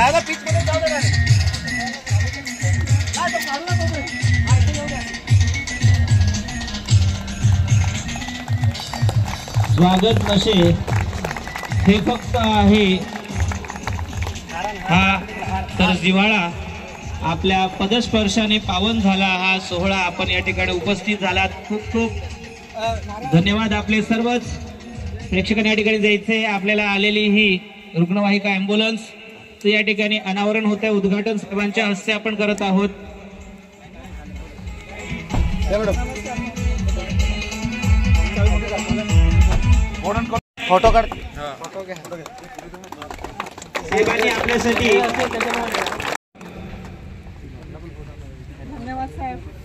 स्वागत नशे हे फक्त आहे हा तर जिव्हाळा आपल्या पदस्पर्शाने पावन झाला हा सोहळा आपण या ठिकाणी उपस्थित झालात खूप खूप धन्यवाद आपले सर्वच प्रेक्षकांनी या ठिकाणी जायचे आपल्याला आलेली ही रुग्णवाहिका ॲम्ब्युलन्स तर या ठिकाणी अनावरण होते उद्घाटन साहेबांच्या हस्ते आपण करत आहोत फोटो काढ साहेबांनी आपल्यासाठी धन्यवाद साहेब